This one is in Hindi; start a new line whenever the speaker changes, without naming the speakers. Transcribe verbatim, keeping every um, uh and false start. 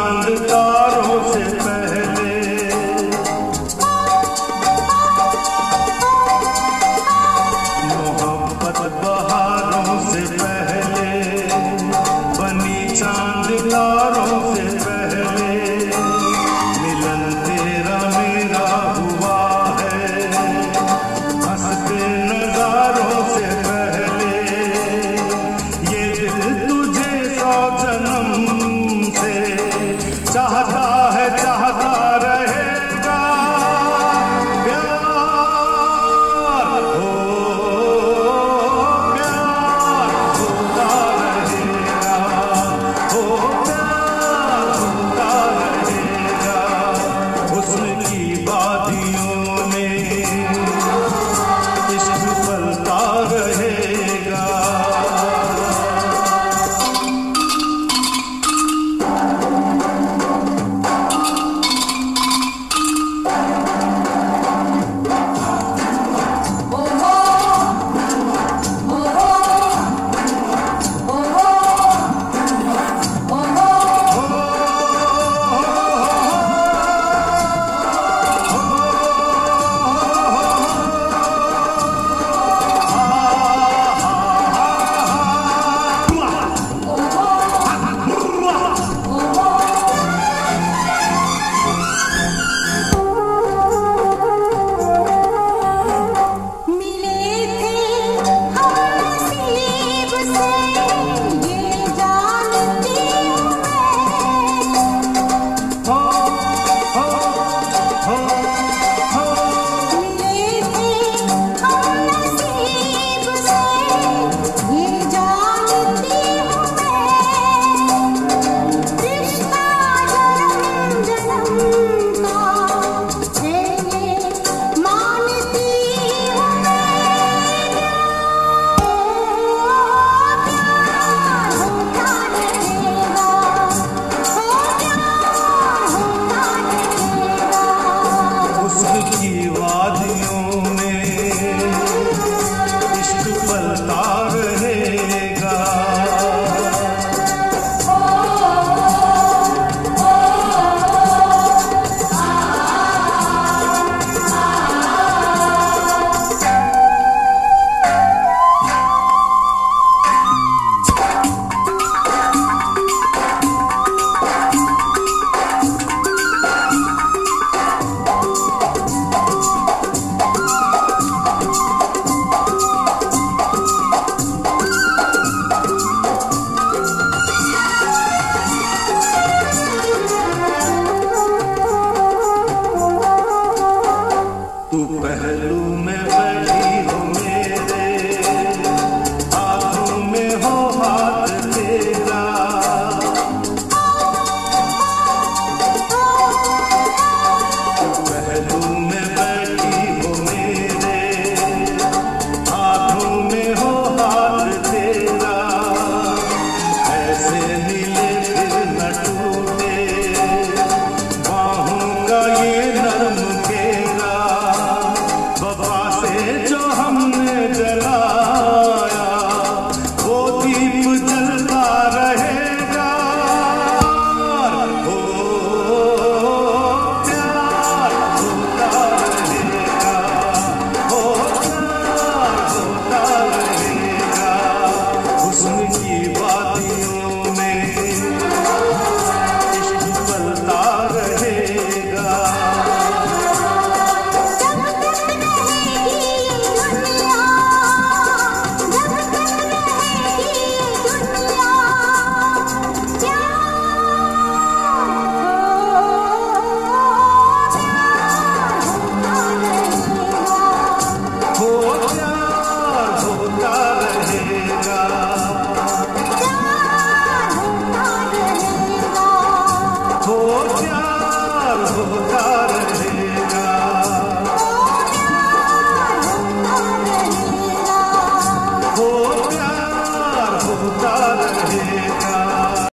चांद तारों से पहले, मोहब्बत बहारों से पहले, बनी चांद तारों से पहले, मिलन तेरा मेरा हुआ है, हंसते नजारों से पहले, ये दिल तुझे सौ जन्म से चाहता है, चाहता रहेगा प्यार हो, प्यार होता रहेगा, हो प्यार होता रहेगा, हुस्न की वादियों में इश्क फलता रहेगा। तू पहलू में बैठी हो मेरे, हाथों में हो हाथ तेरा, तू पहलू में बैठी हो मेरे, हाथों में हो हाथ तेरा, ऐसे मिले फिर न टूटे, बाहों का ये नर्म घेरा, वफा से जो हमने जलाया वो दीप जलता रहेगा, हो प्यार होता रहेगा, हो प्यार होता रहेगा, हुस्न की वादियों में इश्क फलता रहेगा। हो प्यार